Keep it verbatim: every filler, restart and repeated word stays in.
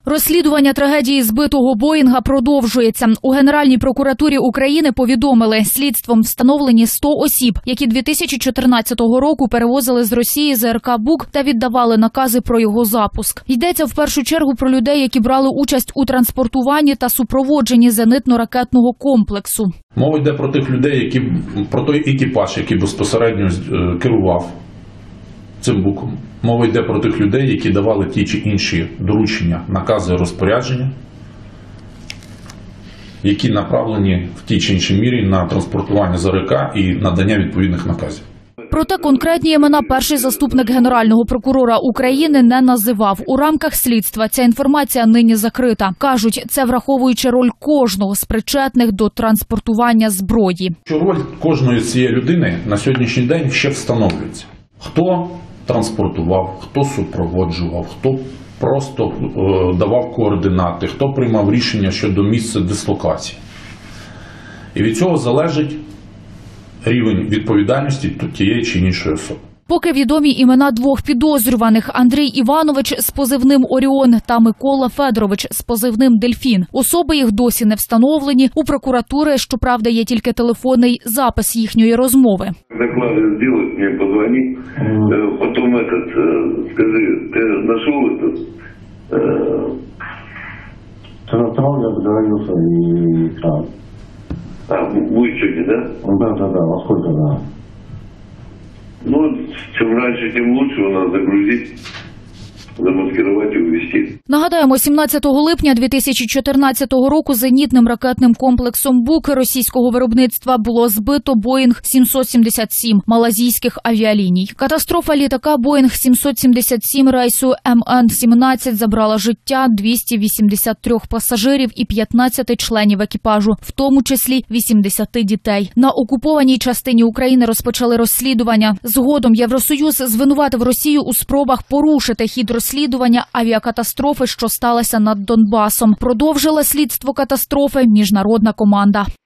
Розслідування трагедії збитого Боїнга продовжується. У Генеральній прокуратурі України повідомили, слідством встановлені сто осіб, які дві тисячі чотирнадцятого року перевозили з Росії ЗРК «Бук» та віддавали накази про його запуск. Йдеться в першу чергу про людей, які брали участь у транспортуванні та супроводженні зенитно-ракетного комплексу. Мова йде про тих людей, які, про той екіпаж, який безпосередньо керував цим «Буком». Мова йде про тих людей, які давали ті чи інші доручення, накази, розпорядження, які направлені в тій чи іншій мірі на транспортування ЗРК і надання відповідних наказів. Проте конкретні імена перший заступник Генерального прокурора України не називав. У рамках слідства ця інформація нині закрита. Кажуть, це враховуючи роль кожного з причетних до транспортування зброї. Роль кожної цієї людини на сьогоднішній день ще встановлюється. Хто транспортував, хто супроводжував, хто просто е, давав координати, хто приймав рішення щодо місця дислокації. І від цього залежить рівень відповідальності тієї чи іншої особи. Поки відомі імена двох підозрюваних – Андрій Іванович з позивним «Оріон» та Микола Федорович з позивним «Дельфін». Особи їх досі не встановлені. У прокуратури, щоправда, є тільки телефонний запис їхньої розмови. Доклады сделать, мне позвони. Mm. Потом этот, скажи, ты нашел этот? Телефон я договорился и там. А, будет сегодня, да? Да, да, да, во сколько, да. Ну, чем раньше, тем лучше у нас загрузить, замаскировать и увезти. Нагадаємо, сімнадцятого липня дві тисячі чотирнадцятого року зенітним ракетним комплексом «Бук» російського виробництва було збито Боїнг сімсот сімдесят сім малазійських авіаліній. Катастрофа літака Боїнг сімсот сімдесят сім рейсу Ем Ен сімнадцять забрала життя двохсот вісімдесят трьох пасажирів і п'ятнадцяти членів екіпажу, в тому числі вісімдесяти дітей. На окупованій частині України розпочали розслідування. Згодом Євросоюз звинуватив Росію у спробах порушити хід розслідування авіакатастрофи, що сталося над Донбасом. Продовжила слідство катастрофи міжнародна команда.